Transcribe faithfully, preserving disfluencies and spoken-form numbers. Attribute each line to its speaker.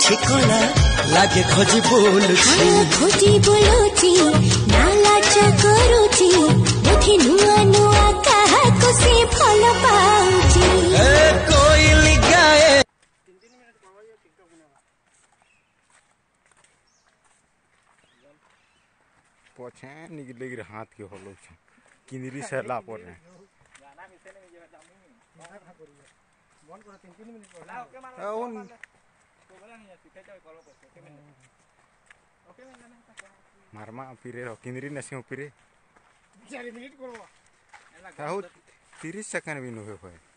Speaker 1: अछि कला लागे खोजी बोलुछि
Speaker 2: खोजी बोलुछि ना लाज करूछि देखि नुआ नुआ कहा को से फल पाउछि
Speaker 1: ए कोइली गाए
Speaker 3: पछे निकले गिर हाथ के होलो छ किंदरी से ला पर गाना मिसे ने जे जामी मन कर तीन तीन मिनट ला ओके मान ओन तो बोला नहीं सीधे जाओ कॉल पर ओके में ओके में जाना मारमा फिरे रो किंदरी नसे फिरे चार मिनट करवा ताऊ तीस सेकंड भी न होय